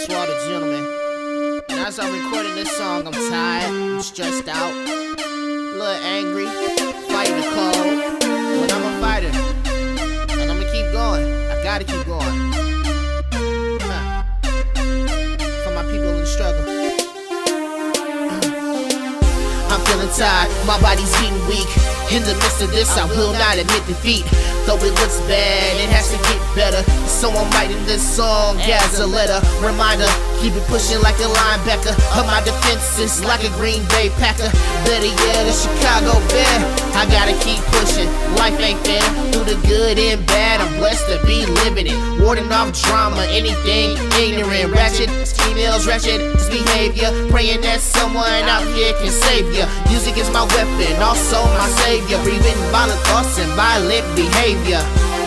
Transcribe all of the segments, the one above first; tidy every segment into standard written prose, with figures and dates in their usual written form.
Francois the Gentleman. And as I'm recording this song, I'm tired, I'm stressed out, a little angry, fighting the cold. But I'm a fighter, and I'm gonna keep going. I gotta keep going. For my people in the struggle. I'm feeling tired, my body's getting weak. In the midst of this, I will not admit defeat. Though it looks bad, it has to get better. So I'm writing this song as a letter. Reminder, keep it pushing like a linebacker. Of my defenses like a Green Bay Packer. Better yet, a Chicago Bear. I gotta keep pushing, life ain't fair. Through the good and bad, I'm blessed to be living it. Warding off drama, anything ignorant, ratchet, emails, ratchet, behavior. Praying that someone out here can save ya. Music is my weapon, also my savior. Breathing violent thoughts and violent behavior.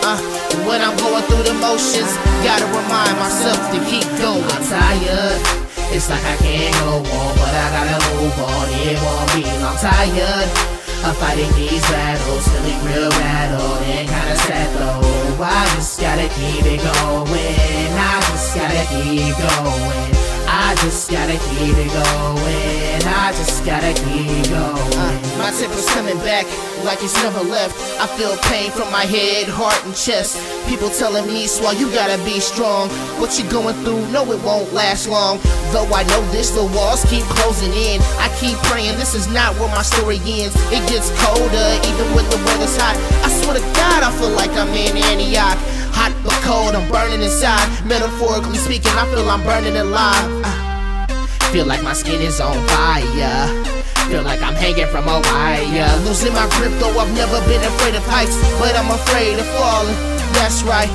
When I'm going through the motions, gotta remind myself to keep going. I'm tired, it's like I can't go on, but I gotta move on. It won't be long. Tired of fighting these battles, feeling real rattled and kinda sad though. I just gotta keep it going. I just gotta keep going. I just gotta keep it going. I just gotta keep going. My temper's coming back like it's never left. I feel pain from my head, heart, and chest. People telling me, Swall, you gotta be strong. What you're going through, no, it won't last long. Though I know this, the walls keep closing in. I keep praying, this is not where my story ends. It gets colder, even when the weather's hot. I swear to God, I feel like I'm in Antioch. Hot but cold, I'm burning inside. Metaphorically speaking, I feel I'm burning alive. Feel like my skin is on fire. Feel like I'm hanging from a wire. Losing my grip, though I've never been afraid of heights, but I'm afraid of falling, that's right.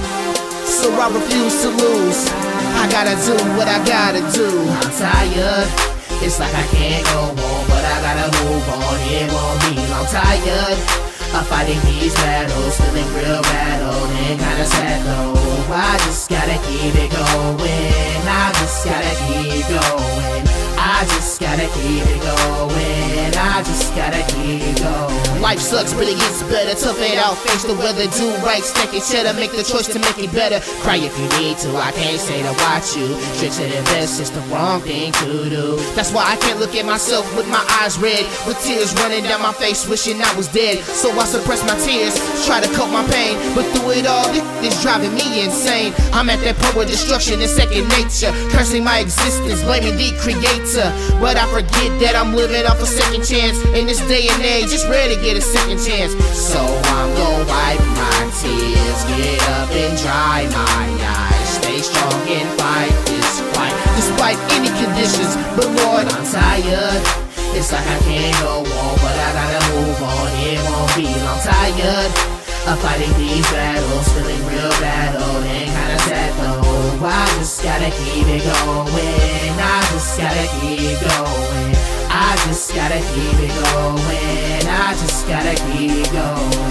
So I refuse to lose. I gotta do what I gotta do. I'm tired, it's like I can't go on, but I gotta move on. It won't be long. Tired of fighting these battles, feeling real rattled and kinda sad though. I just gotta keep it going. I just gotta keep going. I just gotta keep it going. I just gotta keep going. Life sucks, but it gets better. Tough it out, face the weather, do right, stack your cheddar, make the choice to make it better. Cry if you need to, I can't say to watch you. Tricks and invest, it's the wrong thing to do. That's why I can't look at myself with my eyes red, with tears running down my face, wishing I was dead. So I suppress my tears, try to cope my pain, but through it all, it's driving me insane. I'm at that point where destruction is second nature, cursing my existence, blaming the creator. But I forget that I'm living off a second chance. In this day and age, it's rare to get a second chance. So I'm gonna wipe my tears, get up and dry my eyes, stay strong and fight this fight, despite any conditions. But Lord, I'm tired, it's like I can't go on, but I gotta move on. It won't be long. Tired of fighting these battles, feeling real rattled and kinda sad though. I just gotta keep it going. I just gotta keep going. I just gotta keep it going. I just gotta keep going.